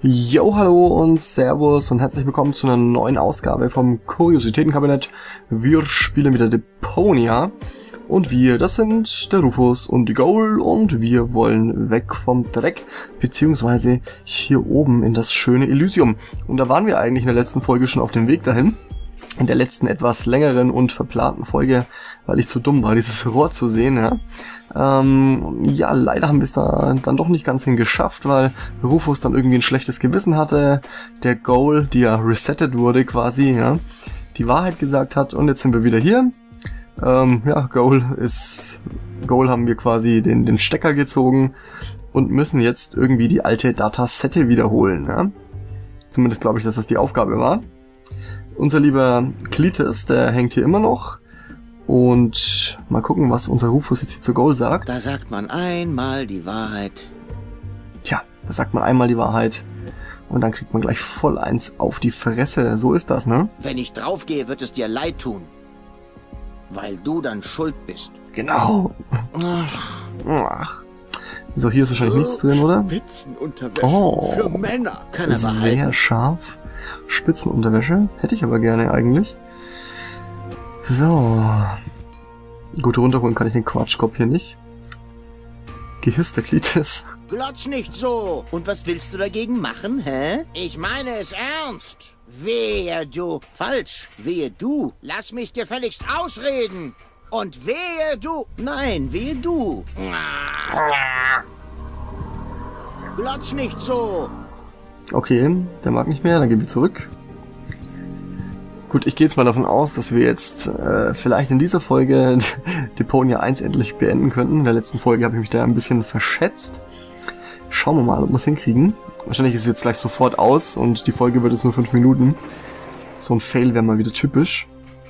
Jo, hallo und Servus und herzlich willkommen zu einer neuen Ausgabe vom Kuriositätenkabinett. Wir spielen wieder Deponia und wir, das sind der Rufus und die Goal und wir wollen weg vom Dreck, beziehungsweise hier oben in das schöne Elysium. Und da waren wir eigentlich in der letzten Folge schon auf dem Weg dahin. In der letzten etwas längeren und verplanten Folge, weil ich zu dumm war, dieses Rohr zu sehen, ja. Ja, leider haben wir es da dann doch nicht ganz hingeschafft, weil Rufus dann irgendwie ein schlechtes Gewissen hatte, der Goal, die ja resettet wurde quasi, ja, die Wahrheit gesagt hat und jetzt sind wir wieder hier. Ja, Goal haben wir quasi den Stecker gezogen und müssen jetzt irgendwie die alte Datasette wiederholen, ja. Zumindest glaube ich, dass das die Aufgabe war. Unser lieber Cletus, der hängt hier immer noch. Und mal gucken, was unser Rufus jetzt hier zu Goal sagt. Da sagt man einmal die Wahrheit. Tja, da sagt man einmal die Wahrheit. Und dann kriegt man gleich voll eins auf die Fresse. So ist das, ne? Wenn ich draufgehe, wird es dir leid tun. Weil du dann schuld bist. Genau. Ach. So, hier ist wahrscheinlich nichts drin, oder? Spitzenunterwäsche für Männer. Kann aber sehr halten. Scharf. Spitzenunterwäsche. Hätte ich aber gerne eigentlich. So. Gut, runterholen kann ich den Quatschkopf hier nicht. Gehisster Klitis. Glotz nicht so. Und was willst du dagegen machen, hä? Ich meine es ernst. Wehe du. Falsch. Wehe du. Lass mich gefälligst ausreden. Und wehe du. Nein, wehe du. Glotz nicht so. Okay, der mag nicht mehr, dann gehen wir zurück. Gut, ich gehe jetzt mal davon aus, dass wir jetzt vielleicht in dieser Folge Deponia 1 endlich beenden könnten. In der letzten Folge habe ich mich da ein bisschen verschätzt. Schauen wir mal, ob wir es hinkriegen. Wahrscheinlich ist es jetzt gleich sofort aus und die Folge wird jetzt nur 5 Minuten. So ein Fail wäre mal wieder typisch.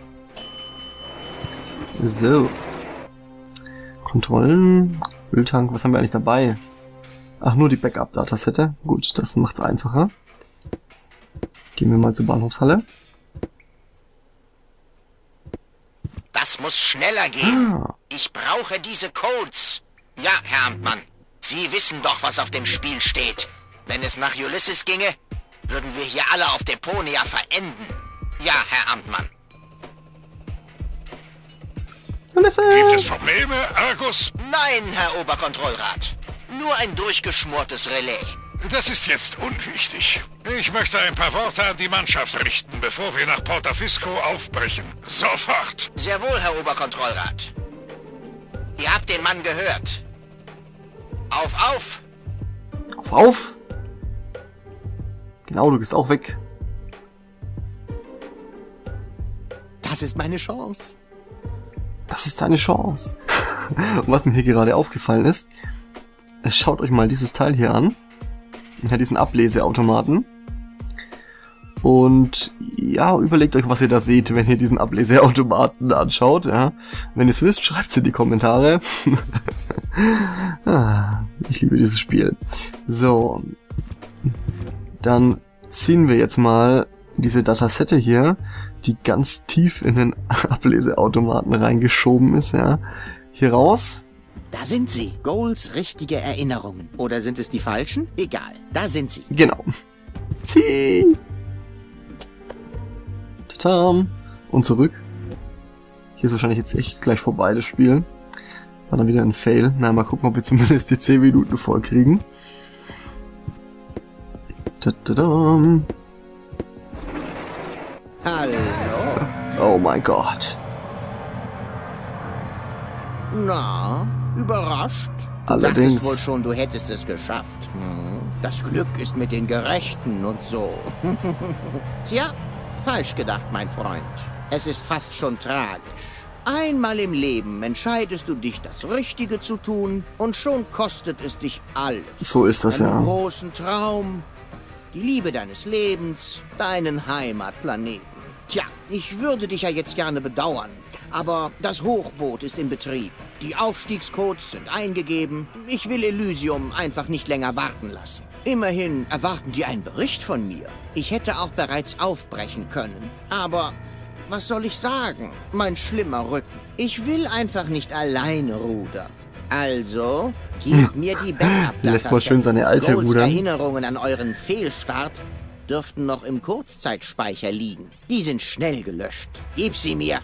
So. Kontrollen, Öltank, was haben wir eigentlich dabei? Ach, nur die Backup-Datasette. Gut, das macht's einfacher. Gehen wir mal zur Bahnhofshalle. Das muss schneller gehen. Ich brauche diese Codes. Ja, Herr Amtmann. Sie wissen doch, was auf dem Spiel steht. Wenn es nach Ulysses ginge, würden wir hier alle auf Deponia verenden. Ja, Herr Amtmann. Ulysses! Gibt es Probleme, Argus? Nein, Herr Oberkontrollrat. Nur ein durchgeschmortes Relais. Das ist jetzt unwichtig. Ich möchte ein paar Worte an die Mannschaft richten, bevor wir nach Portafisco aufbrechen. Sofort! Sehr wohl, Herr Oberkontrollrat. Ihr habt den Mann gehört. Auf, auf! Auf, auf! Genau, du gehst auch weg. Das ist meine Chance. Das ist deine Chance. Und was mir hier gerade aufgefallen ist, schaut euch mal dieses Teil hier an. Ja, diesen Ableseautomaten. Und ja, überlegt euch, was ihr da seht, wenn ihr diesen Ableseautomaten anschaut. Ja. Wenn ihr es wisst, schreibt es in die Kommentare. Ich liebe dieses Spiel. So. Dann ziehen wir jetzt mal diese Datasette hier, die ganz tief in den Ableseautomaten reingeschoben ist, ja, hier raus. Da sind sie. Goals richtige Erinnerungen. Oder sind es die falschen? Egal. Da sind sie. Genau. Zieh. Tatam. Und zurück. Hier ist wahrscheinlich jetzt echt gleich vorbei, das Spiel. War dann wieder ein Fail. Na, mal gucken, ob wir zumindest die 10 Minuten vollkriegen. Tadadam. Hallo. Oh mein Gott. Na, überrascht? Du Allerdings. dachtest wohl schon, du hättest es geschafft. Das Glück ist mit den Gerechten und so. Tja, falsch gedacht, mein Freund. Es ist fast schon tragisch. Einmal im Leben entscheidest du dich, das Richtige zu tun, und schon kostet es dich alles. So ist das, Deinen ja. großen Traum, die Liebe deines Lebens, deinen Heimatplaneten. Tja, ich würde dich ja jetzt gerne bedauern, aber das Hochboot ist in Betrieb. Die Aufstiegscodes sind eingegeben. Ich will Elysium einfach nicht länger warten lassen. Immerhin erwarten die einen Bericht von mir. Ich hätte auch bereits aufbrechen können. Aber was soll ich sagen? Mein schlimmer Rücken. Ich will einfach nicht alleine rudern. Also Gebt mir die Backup-Datasette. Lässt mal schön seine alte Golds rudern. Erinnerungen an euren Fehlstart dürften noch im Kurzzeitspeicher liegen. Die sind schnell gelöscht. Gib sie mir.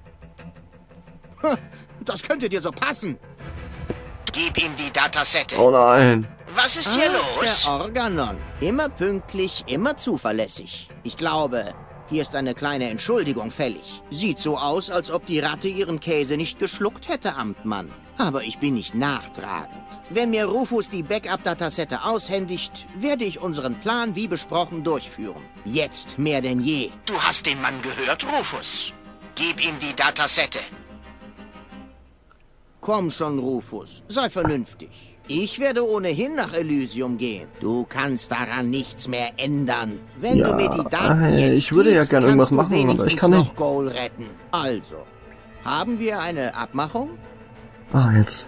Das könnte dir so passen. Gib ihm die Datasette. Oh nein. Was ist hier los? Der Organon. Immer pünktlich, immer zuverlässig. Ich glaube, hier ist eine kleine Entschuldigung fällig. Sieht so aus, als ob die Ratte ihren Käse nicht geschluckt hätte, Amtmann. Aber ich bin nicht nachtragend. Wenn mir Rufus die Backup-Datasette aushändigt, werde ich unseren Plan wie besprochen durchführen. Jetzt mehr denn je. Du hast den Mann gehört, Rufus. Gib ihm die Datasette. Komm schon, Rufus. Sei vernünftig. Ich werde ohnehin nach Elysium gehen. Du kannst daran nichts mehr ändern. Wenn du mir die Daten jetzt ich würde ja gerne irgendwas machen, aber ich kann nicht. noch Goal retten. Also, haben wir eine Abmachung? Ah, jetzt.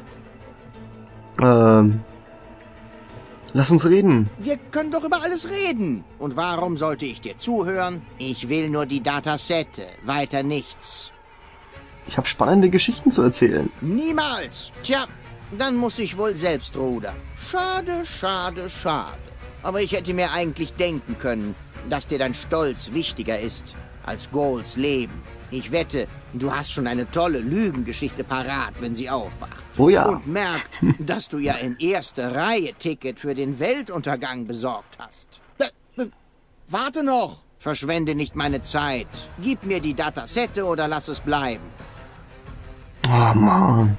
Lass uns reden. Wir können doch über alles reden. Und warum sollte ich dir zuhören? Ich will nur die Datasette, weiter nichts. Ich habe spannende Geschichten zu erzählen. Niemals. Tja, dann muss ich wohl selbst rudern. Schade, schade, schade. Aber ich hätte mir eigentlich denken können, dass dir dein Stolz wichtiger ist als Goals Leben. Ich wette, du hast schon eine tolle Lügengeschichte parat, wenn sie aufwacht. Oh ja. Und merk, dass du ja in erster Reihe Ticket für den Weltuntergang besorgt hast. Warte noch! Verschwende nicht meine Zeit. Gib mir die Datasette oder lass es bleiben. Oh Mann.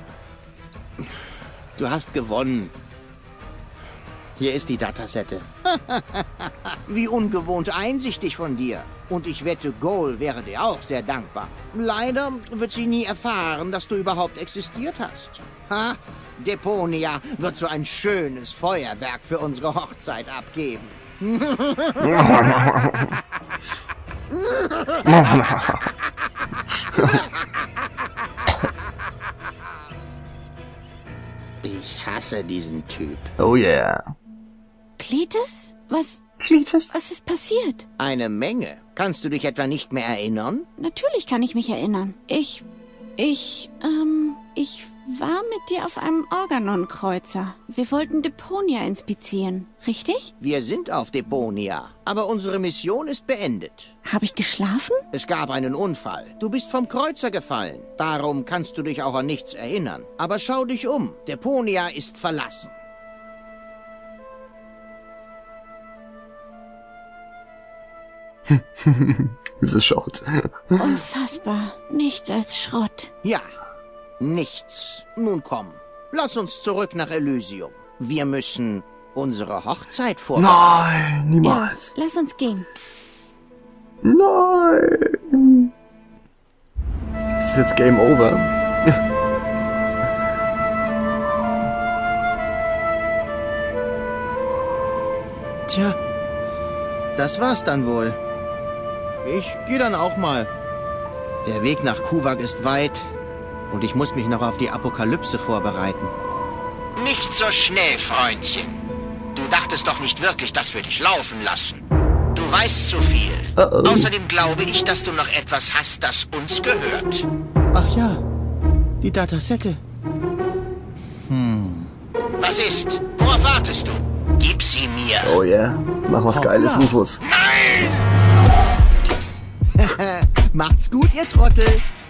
Du hast gewonnen. Hier ist die Datasette. Wie ungewohnt einsichtig von dir. Und ich wette, Goal wäre dir auch sehr dankbar. Leider wird sie nie erfahren, dass du überhaupt existiert hast. Ha? Deponia wird so ein schönes Feuerwerk für unsere Hochzeit abgeben. Ich hasse diesen Typ. Oh yeah. Cletus? Cletus? Was ist passiert? Eine Menge. Kannst du dich etwa nicht mehr erinnern? Natürlich kann ich mich erinnern. Ich war mit dir auf einem Organon-Kreuzer. Wir wollten Deponia inspizieren, richtig? Wir sind auf Deponia, aber unsere Mission ist beendet. Habe ich geschlafen? Es gab einen Unfall. Du bist vom Kreuzer gefallen. Darum kannst du dich auch an nichts erinnern. Aber schau dich um. Deponia ist verlassen. Wie sie schaut. Unfassbar. Nichts als Schrott. Ja, nichts. Nun komm, lass uns zurück nach Elysium. Wir müssen unsere Hochzeit vorbereiten. Nein, niemals. Ja, lass uns gehen. Nein. Ist das jetzt Game Over? Tja, das war's dann wohl. Ich gehe dann auch mal. Der Weg nach Kuvak ist weit und ich muss mich noch auf die Apokalypse vorbereiten. Nicht so schnell, Freundchen. Du dachtest doch nicht wirklich, dass wir dich laufen lassen. Du weißt zu viel. Außerdem glaube ich, dass du noch etwas hast, das uns gehört. Ach ja, die Datasette. Was ist? Worauf wartest du? Gib sie mir. Oh yeah. Mach was Geiles, Rufus. Nein! Macht's gut, ihr Trottel.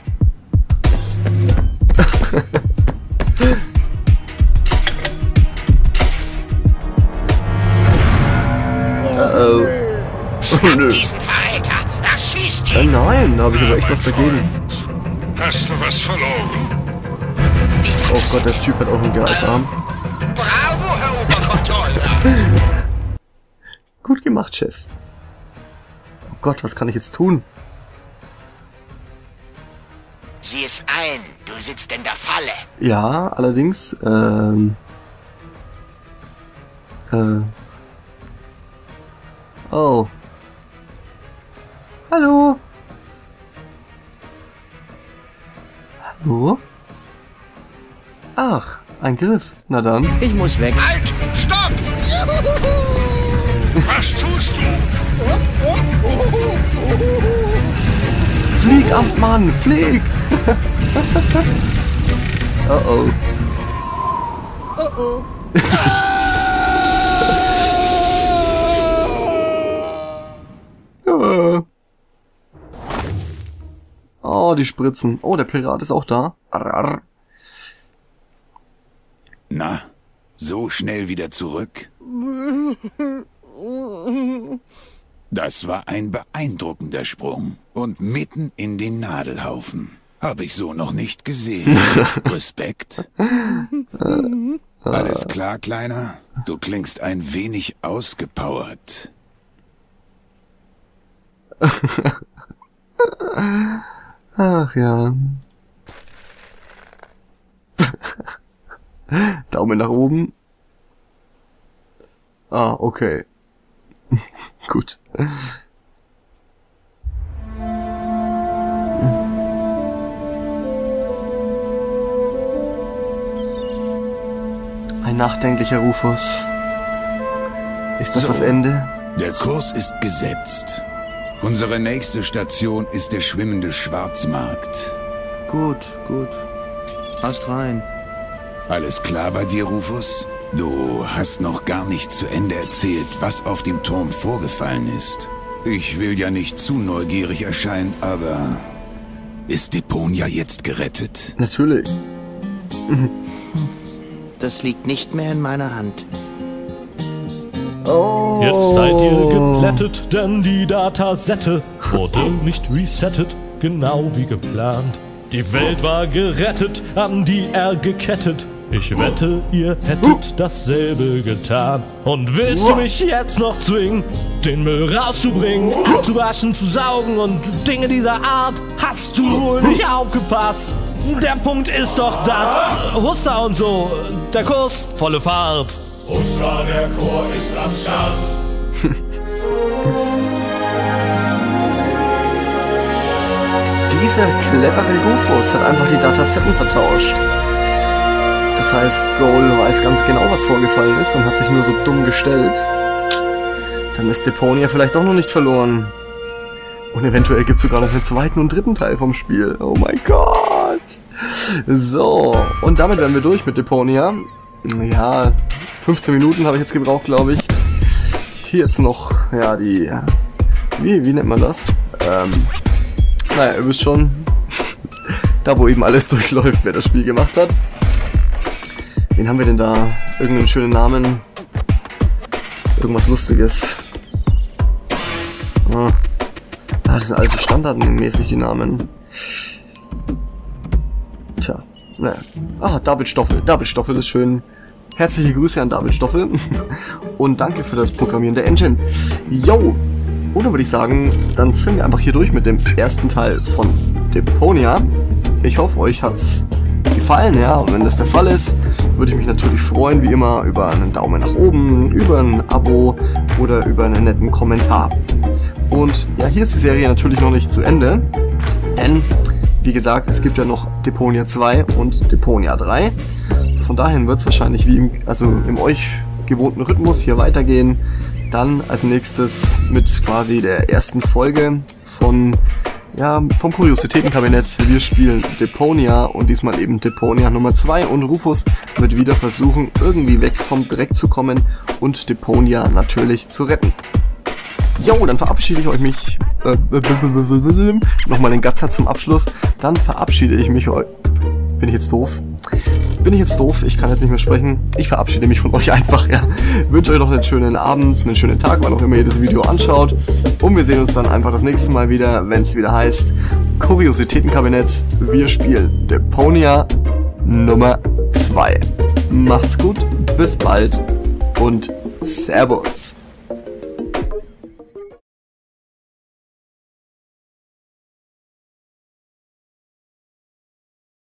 Oh nö. Diesen Verräter! Erschießt ihn! Nein, da habe ich aber echt was dagegen. Hast du was verloren? Oh Gott, der Typ hat auch einen Greifarm. Bravo, Herr Oberkontrolleur! Gut gemacht, Chef. Oh Gott, was kann ich jetzt tun? Sieh es ein, du sitzt in der Falle. Ja, allerdings, Oh. Hallo? Hallo? Ach, ein Griff. Na dann. Ich muss weg. Halt! Stopp! Was tust du? Flieg, Amtmann, flieg! Oh oh. Oh, die Spritzen. Oh, der Pirat ist auch da. Arr. Na, so schnell wieder zurück? Das war ein beeindruckender Sprung. Und mitten in den Nadelhaufen. Hab ich so noch nicht gesehen. Respekt. Alles klar, Kleiner? Du klingst ein wenig ausgepowert. Ach ja. Daumen nach oben. Ah, okay. Gut. Ein nachdenklicher Rufus. Ist das So. das Ende? Der Kurs ist gesetzt. Unsere nächste Station ist der schwimmende Schwarzmarkt. Gut, gut. Hast rein. Alles klar bei dir, Rufus? Du hast noch gar nicht zu Ende erzählt, was auf dem Turm vorgefallen ist. Ich will ja nicht zu neugierig erscheinen, aber... Ist Deponia jetzt gerettet? Natürlich. Das liegt nicht mehr in meiner Hand. Oh. Jetzt seid ihr geplättet, denn die Datasette wurde nicht resettet, genau wie geplant. Die Welt war gerettet, an die er gekettet. Ich wette, ihr hättet dasselbe getan. Und willst du mich jetzt noch zwingen, den Müll rauszubringen, abzuwaschen, zu saugen und Dinge dieser Art? Hast du wohl nicht aufgepasst? Der Punkt ist doch das. Hussa und so, der Kurs, volle Fahrt. Hussa, der Chor ist am Start. Dieser clevere Rufus hat einfach die Datasetten vertauscht. Das heißt, Goal weiß ganz genau, was vorgefallen ist und hat sich nur so dumm gestellt. Dann ist Deponia vielleicht auch noch nicht verloren. Und eventuell gibt es sogar noch einen zweiten und dritten Teil vom Spiel. Oh mein Gott! So, und damit wären wir durch mit Deponia. Ja, 15 Minuten habe ich jetzt gebraucht, glaube ich. Hier jetzt noch, ja, die... Wie nennt man das? Naja, ihr wisst schon. Da, wo eben alles durchläuft, wer das Spiel gemacht hat. Wen haben wir denn da? Irgendeinen schönen Namen? Irgendwas Lustiges? Ah, das sind alles so standardmäßig, die Namen. Tja, naja. Ah, David Stoffel. David Stoffel ist schön. Herzliche Grüße an David Stoffel. Und danke für das Programmieren der Engine. Yo! Und dann würde ich sagen, dann sind wir einfach hier durch mit dem ersten Teil von Deponia. Ich hoffe, euch hat's gefallen, ja. Und wenn das der Fall ist, würde ich mich natürlich freuen, wie immer, über einen Daumen nach oben, über ein Abo oder über einen netten Kommentar. Und ja, hier ist die Serie natürlich noch nicht zu Ende, denn, wie gesagt, es gibt ja noch Deponia 2 und Deponia 3. Von daher wird es wahrscheinlich wie im euch gewohnten Rhythmus hier weitergehen. Dann als nächstes mit quasi der ersten Folge vom Kuriositätenkabinett. Wir spielen Deponia und diesmal eben Deponia Nummer 2 und Rufus wird wieder versuchen, irgendwie weg vom Dreck zu kommen und Deponia natürlich zu retten. Jo, dann verabschiede ich mich nochmal den Gatzer zum Abschluss. Dann verabschiede ich mich Bin ich jetzt doof? Ich kann jetzt nicht mehr sprechen. Ich verabschiede mich von euch einfach, ja. Wünsche euch noch einen schönen Abend, einen schönen Tag, wann auch immer ihr das Video anschaut. Und wir sehen uns dann einfach das nächste Mal wieder, wenn es wieder heißt Kuriositätenkabinett. Wir spielen Deponia Nummer 2. Macht's gut, bis bald und Servus.